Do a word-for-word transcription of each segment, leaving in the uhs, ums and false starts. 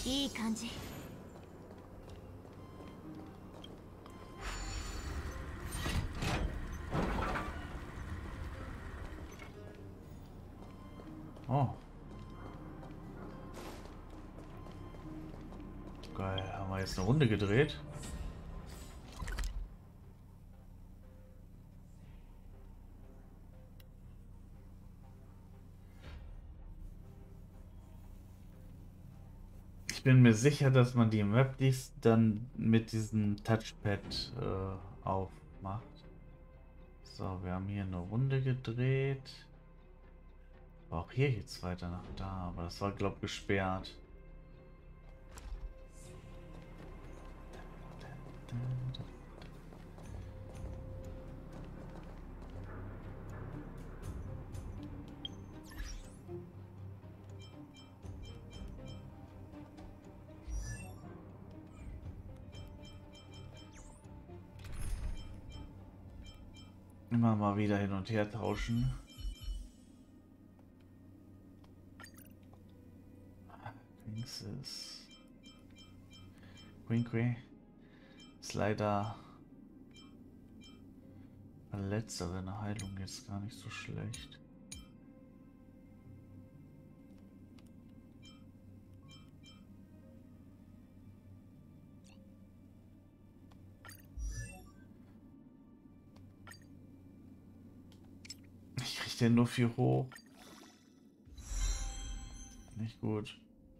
いい感じ。 Oh. Geil, haben wir jetzt eine Runde gedreht? Ich bin mir sicher, dass man die Map dies dann mit diesem Touchpad äh, aufmacht. So, wir haben hier eine Runde gedreht. Aber auch hier geht's weiter nach da, aber das war, glaube ich, gesperrt. Immer mal wieder hin und her tauschen. Links ist Queen Queen ist leider bei letztere eine Heilung jetzt gar nicht so schlecht. Ich krieg den nur viel hoch. Nicht gut.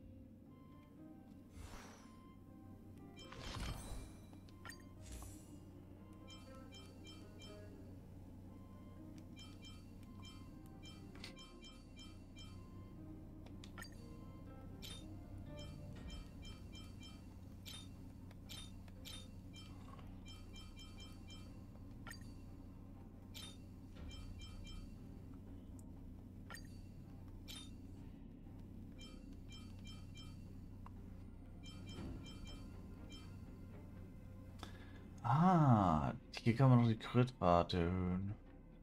Ah, hier kann man noch die Crit-Rate erhöhen.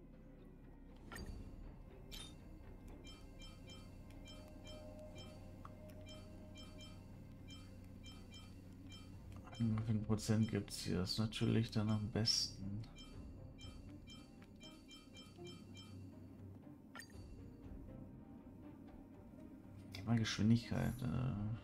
Wie viel Prozent gibt es hier? Das ist natürlich dann am besten. Thema Geschwindigkeit. Äh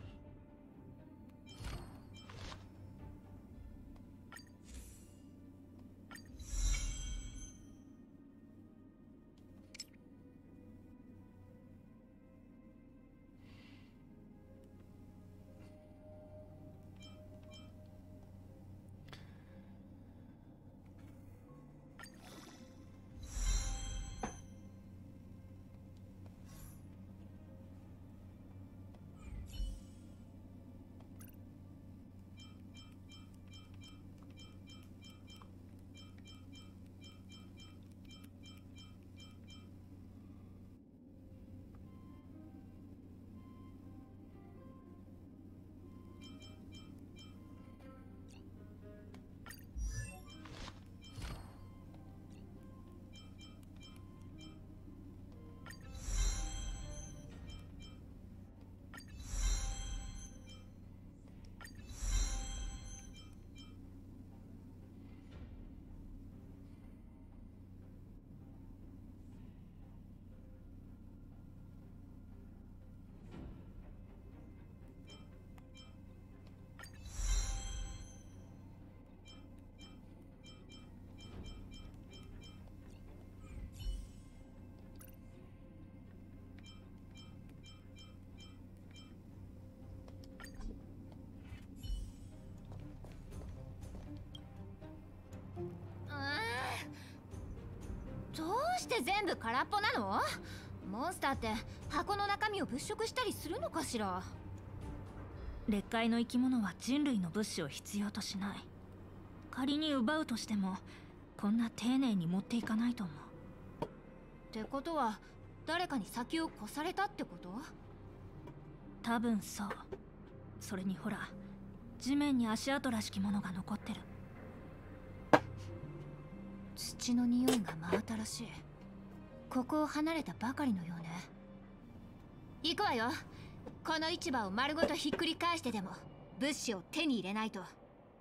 どうして全部空っぽなの？モンスターって箱の中身を物色したりするのかしら？ 劣界の生き物は人類の物資を必要としない。仮に奪うとしてもこんな丁寧に持っていかないと思う。 ってことは誰かに先を越されたってこと？ 多分そう。それにほら、地面に足跡らしきものが残ってる。 土の匂いが真新しい。ここを離れたばかりのようね。行くわよ。 この市場を丸ごとひっくり返してでも物資を手に入れないと。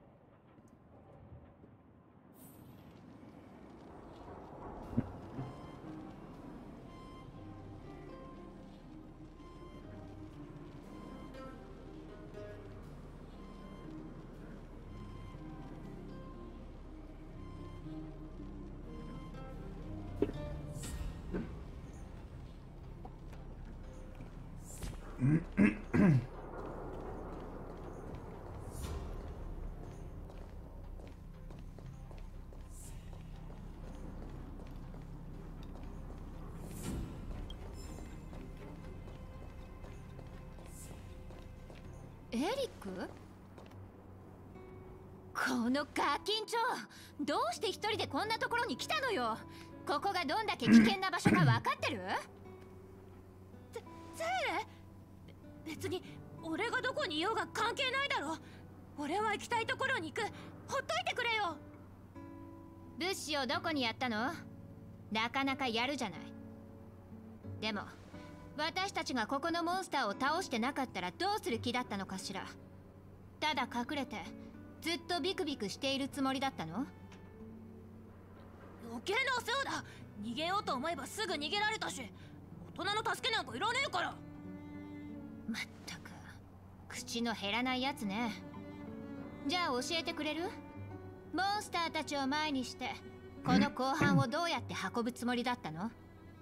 エリック？このガキンチョ、どうして一人でこんなところに来たのよ。ここがどんだけ危険な場所か分かってる？ ゼゼーレ？別に俺がどこにいようが関係ないだろ。俺は行きたいところに行く。ほっといてくれよ。 物資をどこにやったの？なかなかやるじゃない。でも私たちがここのモンスターを倒してなかったらどうする気だったのかしら。ただ隠れてずっとビクビクしているつもりだったの？ 余計なお世話だ。逃げようと思えばすぐ逃げられたし、大人の助けなんかいらねえから。 まったく口の減らないやつね。じゃあ教えてくれる？モンスターたちを前にしてこの後半をどうやって運ぶつもりだったの？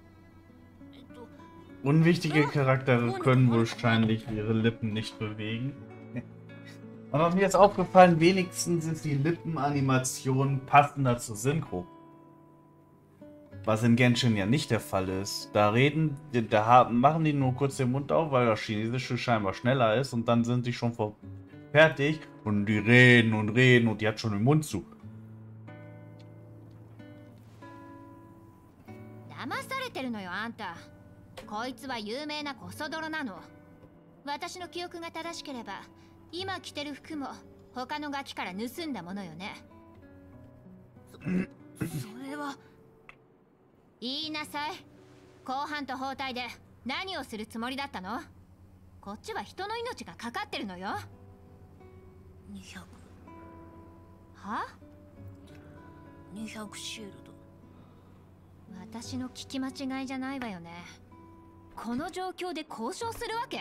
Unwichtige Charaktere können wahrscheinlich ihre Lippen nicht bewegen. Aber mir ist aufgefallen, wenigstens ist die Lippenanimation passender zur Synchro. Was in Genshin ja nicht der Fall ist. Da reden, da haben, machen die nur kurz den Mund auf, weil das Chinesische scheinbar schneller ist und dann sind die schon vor, fertig und die reden und reden und die hat schon den Mund zu. 騙されてるのよあんた。こいつは有名なコソ泥なの。私の記憶が正しければ今着てる服も他のガキから盗んだものよね。 そ, それは言いなさい。後半と包帯で何をするつもりだったの？こっちは人の命がかかってるのよ。 にひゃくは？ にひゃくシールド。 私の聞き間違いじゃないわよね。この状況で交渉するわけ？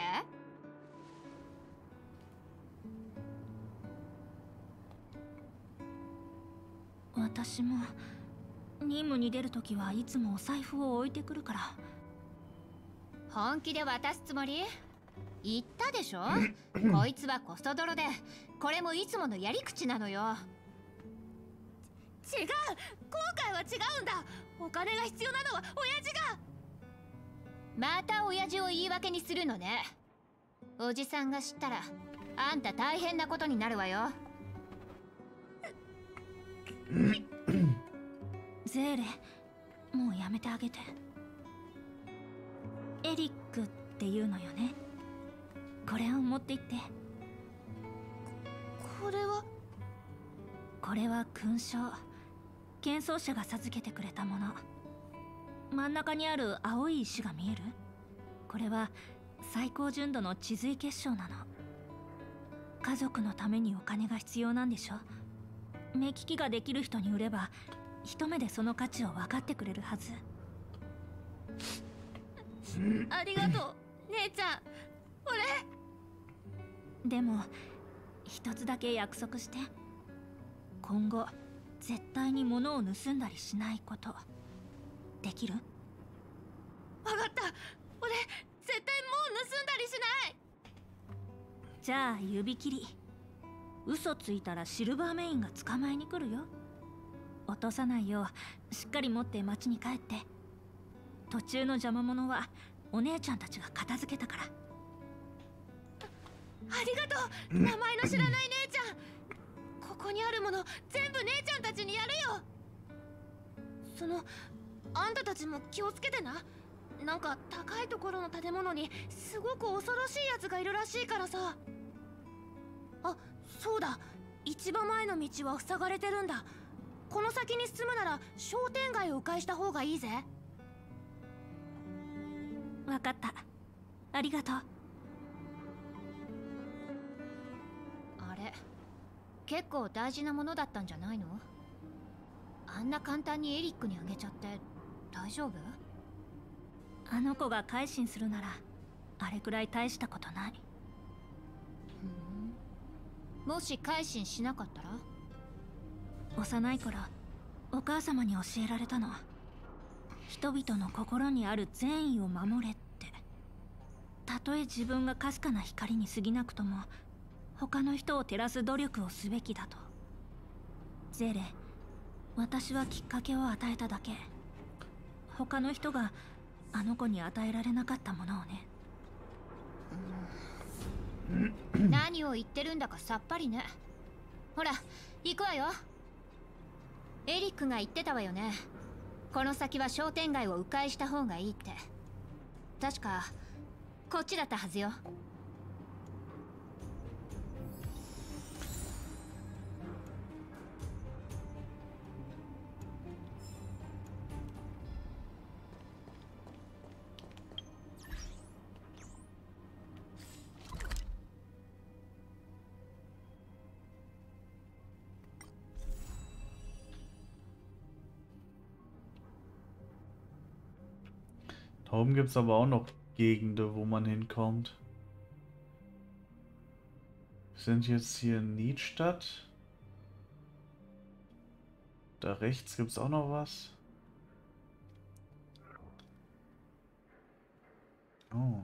私も任務に出るときはいつもお財布を置いてくるから。 本気で渡すつもり？言ったでしょこいつはコソ泥で、これもいつものやり口なのよ。 違う、今回は違うんだ。お金が必要なのは親父が。 また親父を言い訳にするのね。おじさんが知ったらあんた大変なことになるわよ。 ゼーレ、もうやめてあげて。エリックっていうのよね。これを持って行って。これはこれは勲章。剣奏者が授けてくれたもの。真ん中にある青い石が見える？これは最高純度の治髄結晶なの。家族のためにお金が必要なんでしょ。目利きができる人に売れば一目でその価値を分かってくれるはず。ありがとう姉ちゃん。俺でも一つだけ約束して。今後絶対に物を盗んだりしないことできる？分かった。俺絶対もう盗んだりしない。じゃあ指切り。嘘ついたらシルバーメインが捕まえに来るよ。落とさないようしっかり持って町に帰って。途中の邪魔者はお姉ちゃんたちが片付けたから。 あ, ありがとう。名前の知らない姉ちゃん。ここにあるもの全部姉ちゃんたちにやるよ。そのあんたたちも気をつけてな。なんか高いところの建物にすごく恐ろしいやつがいるらしいからさ。あ、そうだ、一番前の道は塞がれてるんだ。この先に進むなら商店街を迂回した方がいいぜ。わかった、ありがとう。 れ結構大事なものだったんじゃないの？あんな簡単にエリックにあげちゃって大丈夫？ あの子が改心するならあれくらい大したことない。 ふん。もし改心しなかったら？ 幼い頃お母様に教えられたの。人々の心にある善意を守れって。たとえ自分がかすかな光に過ぎなくとも他の人を照らす努力をすべきだと。ゼレ、私はきっかけを与えただけ。他の人があの子に与えられなかったものをね。 何を言ってるんだかさっぱりね。ほら行くわよ。エリックが言ってたわよね。この先は商店街を迂回した方がいいって。確かこっちだったはずよ。 Da oben gibt es aber auch noch Gegenden, wo man hinkommt. Wir sind jetzt hier in Niedstadt. Da rechts gibt es auch noch was. Oh.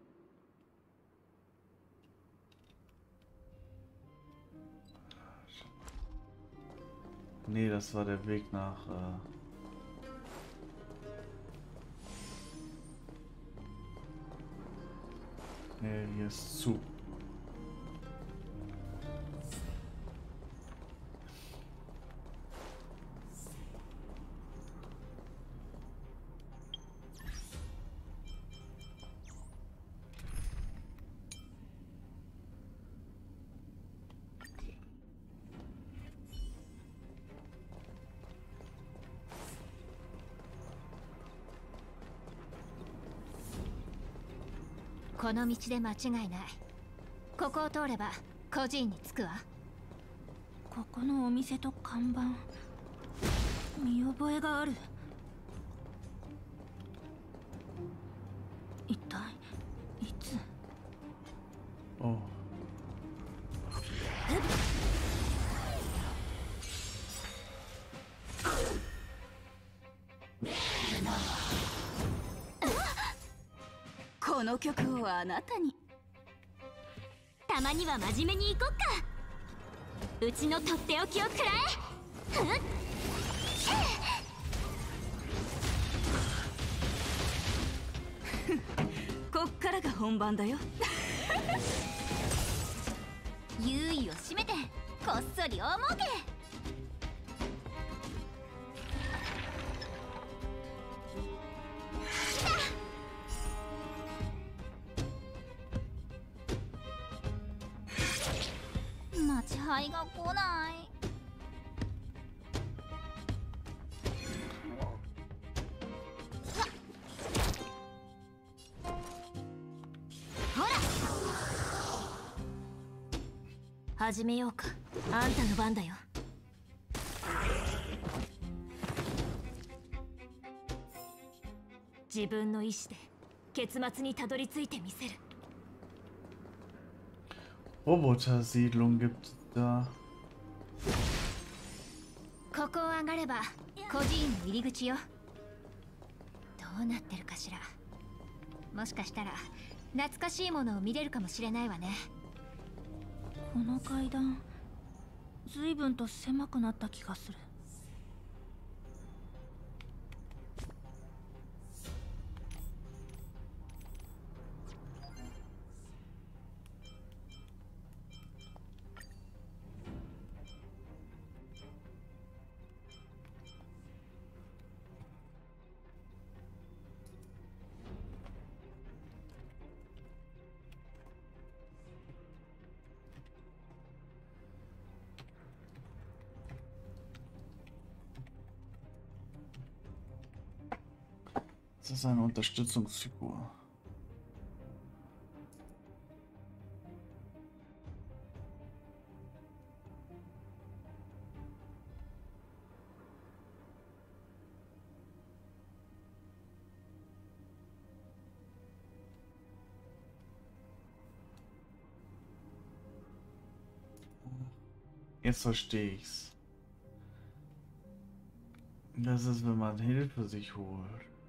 Nee, das war der Weg nach... Äh nee, hier ist zu. この道で間違いない。ここを通れば孤児院に着くわ。 ここのお店と看板見覚えがある。一体いつ？ Oh. この曲をあなたに。たまには真面目に行こっか。うちのとっておきをくらえ。こっからが本番だよ。優位を締めてこっそり大儲け。待ち配が来ない。ほら始めようか。あんたの番だよ。自分の意志で結末にたどり着いてみせる。 Roboter-Siedlung gibt es da. ここを上がれば孤児院の入り口よ。どうなってるかしら。もしかしたら懐かしいものを見れるかもしれないわね。 この階段ずいぶんと狭くなった気がする。 Das ist eine Unterstützungsfigur. Jetzt verstehe ich's. Das ist, wenn man Hilfe sich holt.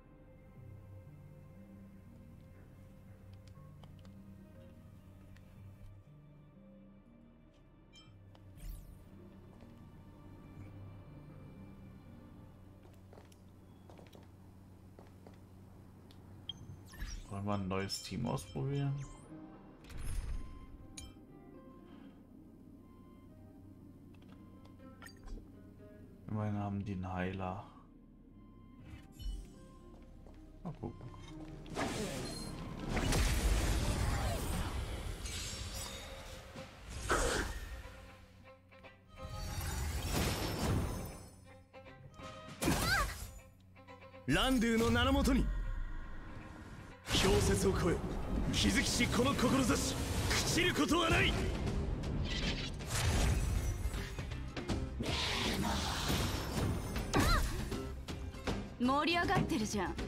Wollen wir ein neues Team ausprobieren? Immerhin haben die einen Heiler. Mal gucken. ランドゥの名のもとに氷雪を越え気づきしこの志朽ちることはない。 盛り上がってるじゃん。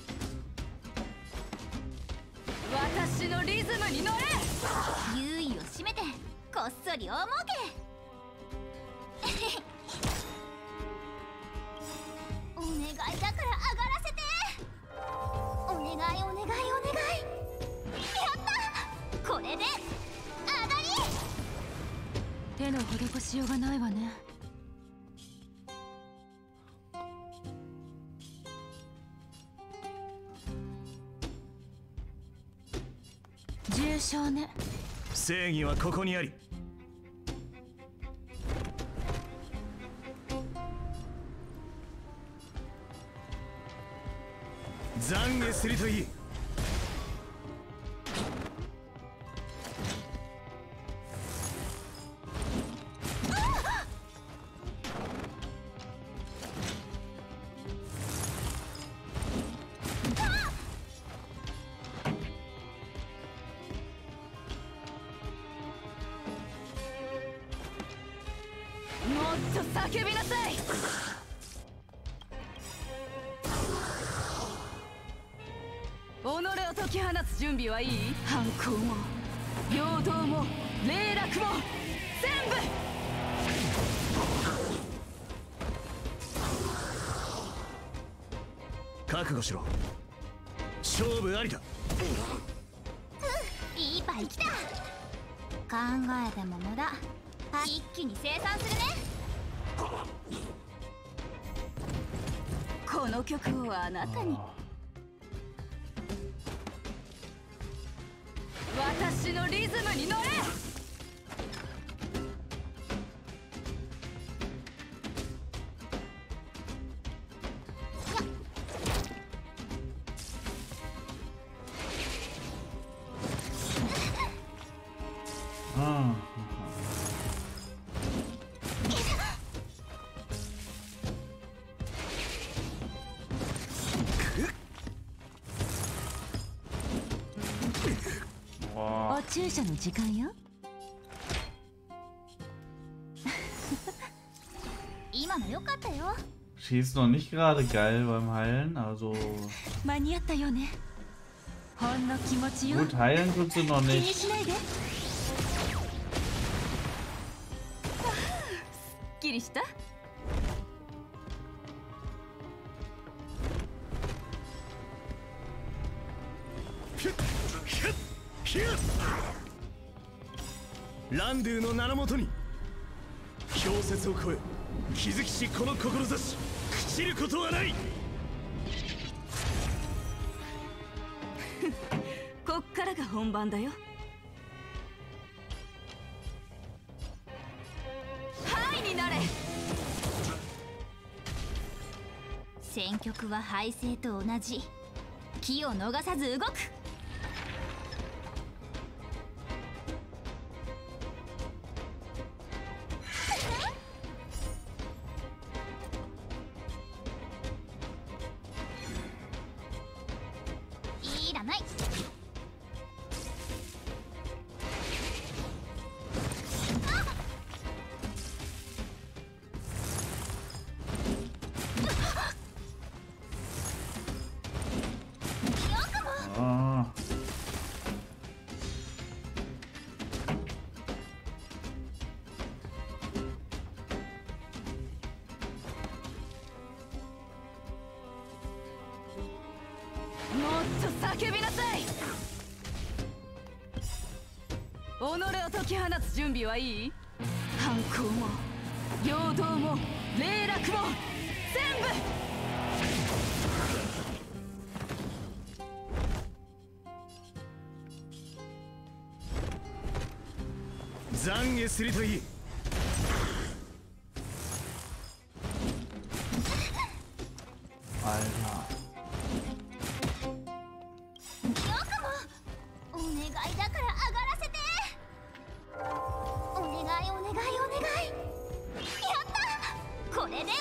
私のリズムに乗れ。 優位を締めてこっそり大儲け。お願いだから上がらせて。お願いお願いお願い。やったこれで上がり。 手の施しようがないわね。重傷ね。 正義はここにあり。懺悔するといい。 もっと叫びなさい。己を解き放つ準備はいい？反抗も平等も霊落も全部。 覚悟しろ。勝負ありだ。 いいパイ来た。考えても無駄。一気に生産するね。 この曲をあなたに。私のリズムに乗れ。 ああ。 お注射の時間よ。 今の良かったよ。 Sie ist noch nicht gerade geil beim Heilen, also 間に合ったよね。ほんの気持ちよ。 gut heilen tut sie noch 気に nicht. しないで。すっきりした？ ランドゥの名のもとに氷雪を越え気づきしこの志朽ちることはない。 こっからが本番だよ。はいになれ。 戦局は敗勢と同じ。機を逃さず動く。いらない。 あ叫びなさい。己を解き放つ準備はいい？反抗も陽動も霊落も全部。 懺悔するといい。 お願いだから上がらせて。お願いお願いお願い。やったこれで上が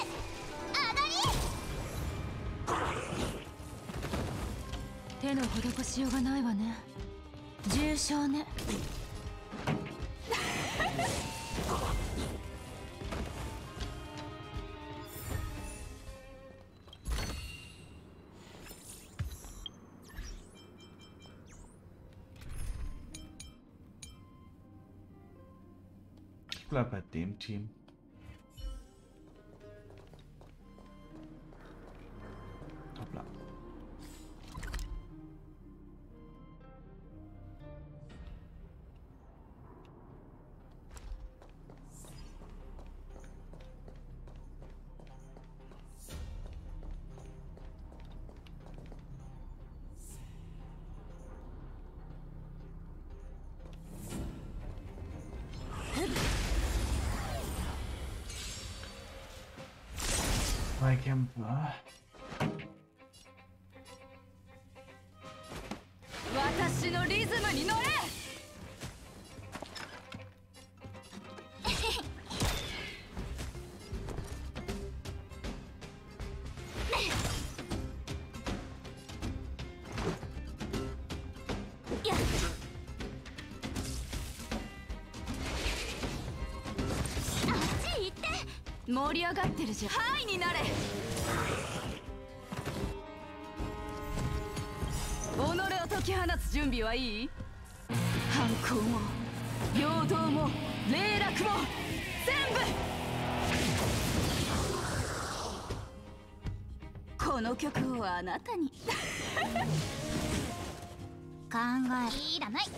り。 手の施しようがないわね。重傷ね。 Ich bleib bei dem Team. Hoppla. Zwei Kämpfer. 私のリズムに乗れ。 やっあっち行って。 盛り上がってるじゃん。ハイになれ。己を解き放つ準備はいい？反抗も陽動も霊落も全部。この曲をあなたに。 考えいらない。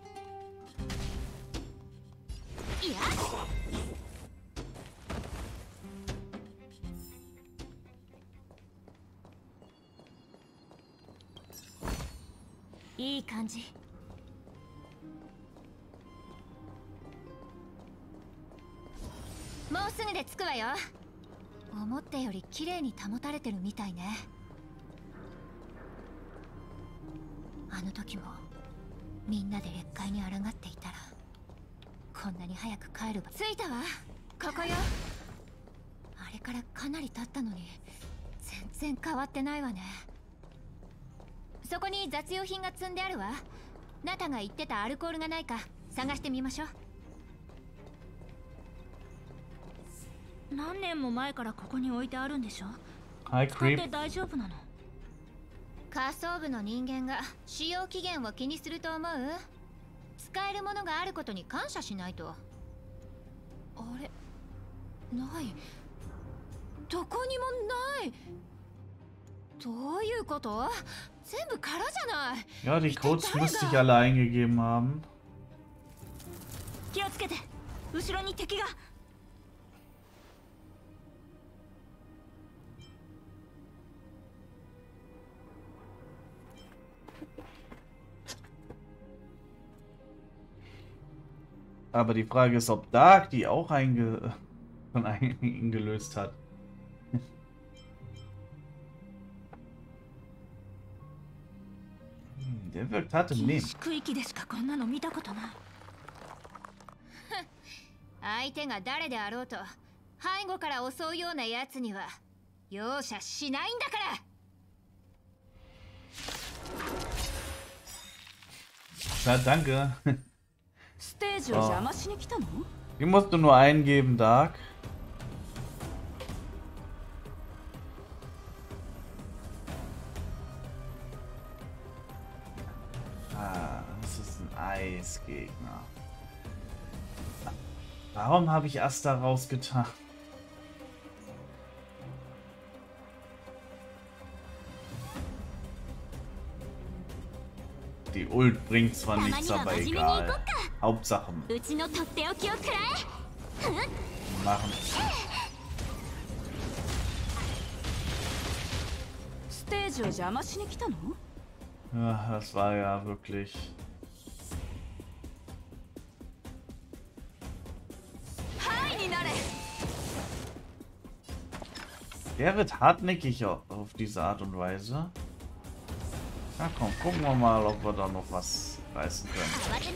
いやいい感じ。 もうすぐで着くわよ。思ったより綺麗に保たれてるみたいね。あの時もみんなで劣界に抗っていたらこんなに早く帰るば。着いたわ。ここよ。あれからかなり経ったのに全然変わってないわね。そこに雑用品が積んであるわ。ナタが言ってたアルコールがないか探してみましょう。 何年も前からここに置いてあるんでしょ。 Hi, 使って Creep. 大丈夫なの？ 仮想部の人間が使用期限を気にすると思う？使えるものがあることに感謝しないと。あれ、ない。どこにもない。どういうこと？全部空じゃない。 Ja, die Codes müsste ich alle eingegeben haben. 気をつけて。後ろに敵が。 Aber die Frage ist, ob Dark die auch einge von einigen gelöst hat. Hm, der wirkt hart im 禁 Nehmen. 止区域でしかこんなの見たことない。 相手が誰であろうと背後から襲うようなやつには容赦しないんだから。 Na, danke. ステージを邪魔しに来たの？ Die musst du nur eingeben, Dark. Ah, das ist ein Eisgegner. Warum habe ich Asta rausgetan? Die Ult bringt zwar nichts, aber egal. Hauptsache machen. Ja, das war ja wirklich. Der wird hartnäckig auf diese Art und Weise. Na komm, gucken wir mal, ob wir da noch was reißen können.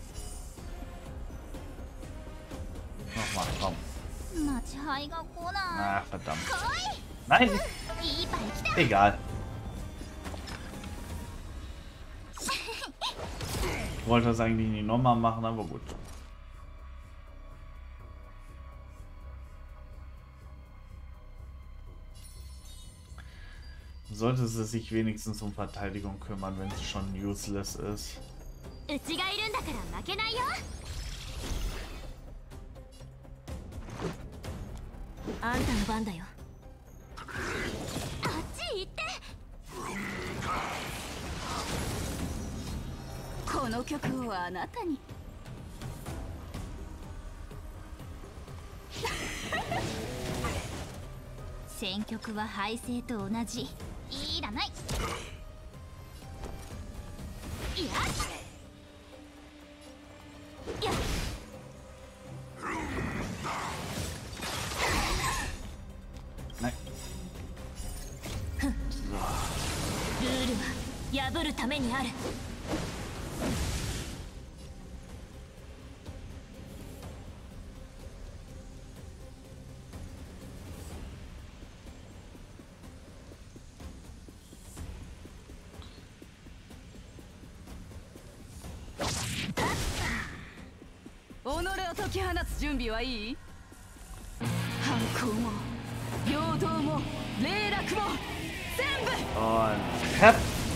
Nochmal, komm. Na, verdammt. Nein! Egal. Ich wollte das eigentlich nicht nochmal machen, aber gut. Sollte sie sich wenigstens um Verteidigung kümmern, wenn sie schon useless ist. Nein. Und Cap.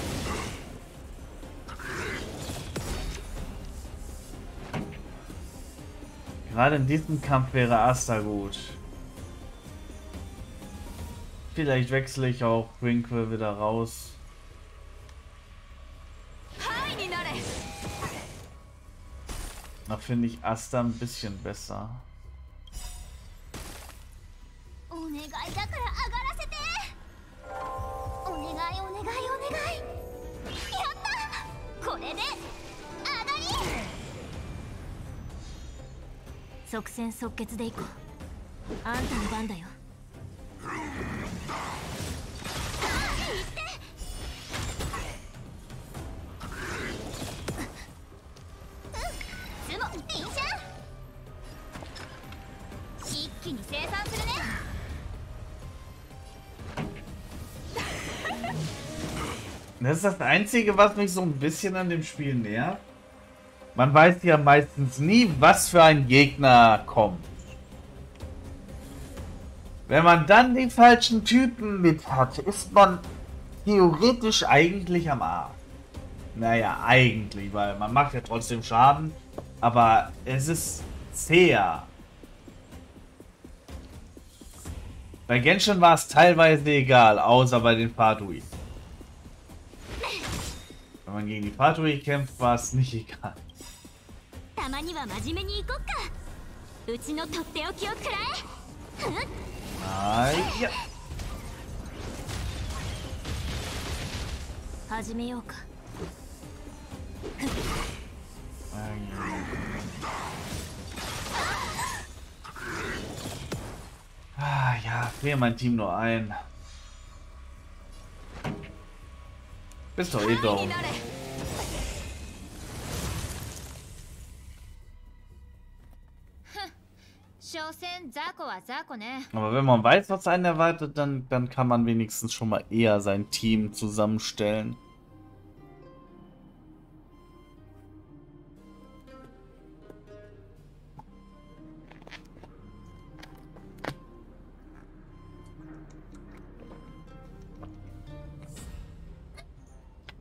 Gerade in diesem Kampf wäre Asta gut. Vielleicht wechsle ich auch Wrinkle wieder raus. Da finde ich Asta ein bisschen besser. Das ist das Einzige, was mich so ein bisschen an dem Spiel nervt. Man weiß ja meistens nie, was für ein Gegner kommt. Wenn man dann die falschen Typen mit hat, ist man theoretisch eigentlich am Arsch. Naja, eigentlich, weil man macht ja trotzdem Schaden, aber es ist zäher. Bei Genshin war es teilweise egal, außer bei den Fatui. Wenn man gegen die Fatui kämpft, war es nicht egal. Ah, ja. Ah ja, wäre mein Team nur ein. Bist doch eh down. Aber wenn man weiß, was einen erwartet, dann, dann kann man wenigstens schon mal eher sein Team zusammenstellen.